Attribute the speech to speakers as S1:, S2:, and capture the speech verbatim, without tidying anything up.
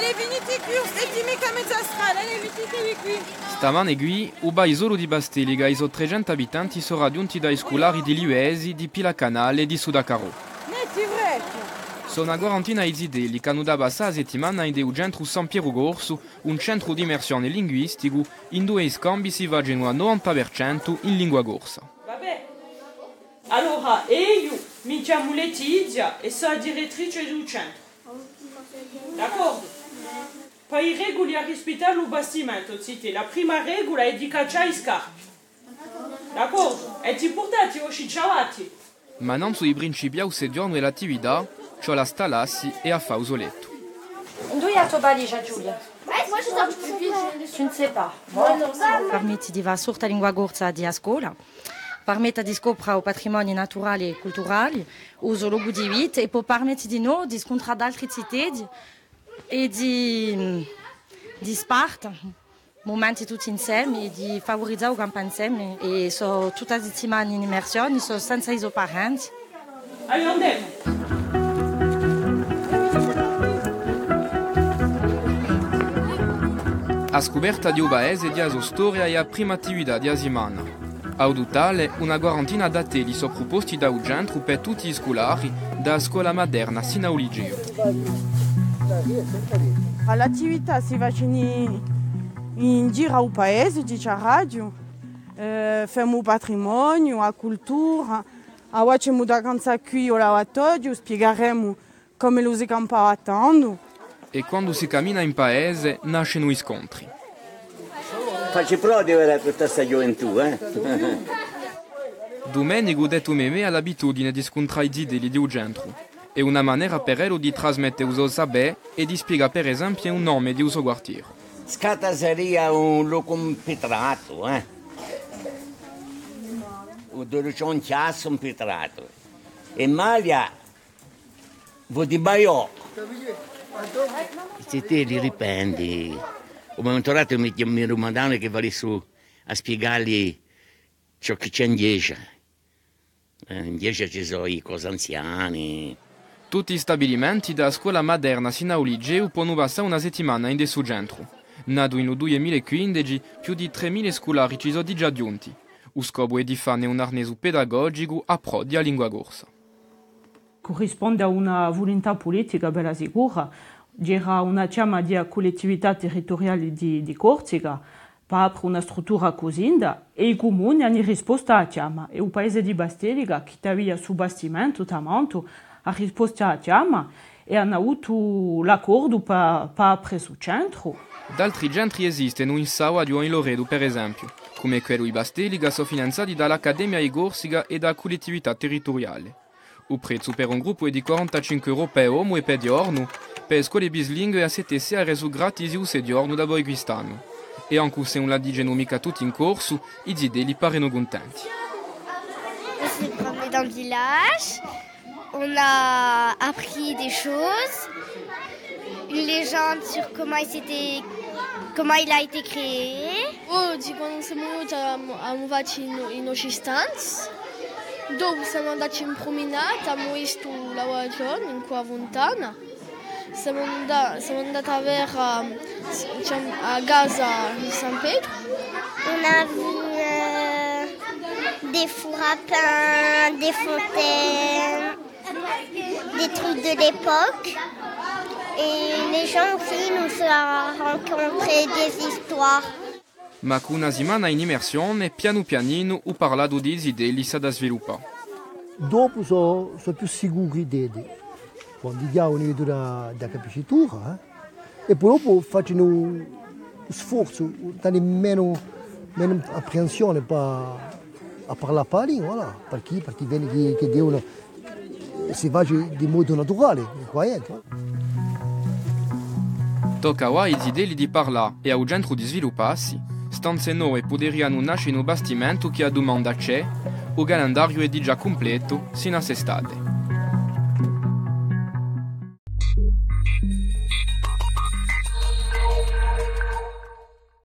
S1: Ale, venite qui, sentimi come mezza strada, ale, venite qui.
S2: Stamane qui, il paesolo di Basteliga e i suoi trecento abitanti sono raggiunti dai scolari di Liuesi, di Pilacanale e di Sudacarò.
S1: Metti vecchio.
S2: Sono una quarantina di zideli che hanno da passare settimana in del centro San Piero Gorso, un centro di immersione linguistico in due scambi si vagano al novanta per cento in lingua gorsa.
S3: Vabbè. Allora, io mi chiamo Letizia e sono direttrice del centro. D'accordo? Poi i regole a rispettare il bastimento, zite. La prima regola è di cacciare i scarpe. D'accordo? E ti portate o sciacciavati.
S2: Ma non sui principi a sediorno e l'attività, c'ho la stalassi e a fausoletto.
S4: Dove è la tua valigia, Giulia? Tu ne sais pas. Permetti di va surta lingua gorsa di a scuola. Permette di scoprire il patrimonio naturale e culturale, uso logo di vita e poi permette di noi di scontrare altri cittadini e di, di spart momenti tutti insieme e di favorizzare il campo insieme. E sono tutte le settimane in immersione, sono senza i suoi parenti.
S3: Allora andiamo.
S2: A scoperta di un paese di sua storia e a prima attività di settimana. A totale, una quarantina di teli sono proposti da un centro per tutti gli scolari, da scuola moderna sino al liceo.
S1: L'attività si fa in, in giro al paese, dice a radio, eh, facciamo il patrimonio, la cultura, facciamo da canza qui o lavatoio, spiegheremo come lo si campa tanto.
S2: E quando si cammina in paese, nascono i scontri.
S5: Faccio prova di avere tutta questa gioventù, eh?
S2: Domenico detto Meme ha l'abitudine di scontrare i zideli di un centro. È una maniera per lui di trasmettere il suo sapere e di spiegare per esempio un nome di un suo quartiere.
S5: Scata sarebbe un luogo impetrato, eh? Dove c'è un chiasso impetrato. E Malia, vuol dire Baiò. Se te li riprendi, come un torato mi, mi domandano che vale su a spiegargli ciò che c'è in Gescia. In Gescia ci sono i cose anziani.
S2: Tutti gli stabilimenti da scuola moderna sino al liceo possono passare una settimana in questo centro. Nato nel duemilaquindici, più di tremila scolari ci sono già giunti. Lo scopo è di fare un arneso pedagogico a pro di lingua gorsa.
S3: Corrisponde a una volontà politica bella sicura. C'era una chiama di collettività territoriale di, di Corsica per aprire una struttura così e i comuni hanno risposto alla chiama e il paese di Basteliga, che aveva sul bastimento tamanto, ha risposto alla chiama e hanno avuto l'accordo per, per aprire sul centro.
S2: D'altri centri esistono in Sauadio e in Loredo, per esempio, come quello di Basteliga, sono finanziati dall'Accademia di Corsica e dalla collettività territoriale. Il prezzo per un gruppo è di quarantacinque euro per uomo e per giorno. Per scuole bilingue a sette S ha reso gratis il sediorno da voi quest'anno. E anche se non la dicono mica tutti in corso, i zideli paiono contenti.
S6: On s'est promené dans le village, on a appris des choses, une légende sur comment il, s'était, comment il a été créé.
S7: Oggi quando siamo venuti abbiamo fatto i nostri stanze, dopo siamo andati in promenata, abbiamo visto la ragione in qua fontana. Siamo andati, siamo andati a vedere diciamo, a Gaza di San Pedro.
S6: On a vu euh, des fours à pain, des fontaines, des trucs de l'époque. Et les gens aussi nous ont rencontré des histoires.
S2: Ma con una settimana in immersione, piano pianino, ho parlato di zideli sa da sviluppare.
S8: Dopo sono so più sicuri di quando diamo una da capicitura eh? E poi dopo faccio un sforzo, tanto meno, meno apprensione per a parlare per lì, voilà. Perché, perché viene che, che devono si fa di modo naturale, incroyabile.
S2: Tocca ai zideli di parlare e al centro di svilupparsi, stanze nuove potrebbero nascere in un bastimento che a domanda c'è, il calendario è già completo sino a sestate.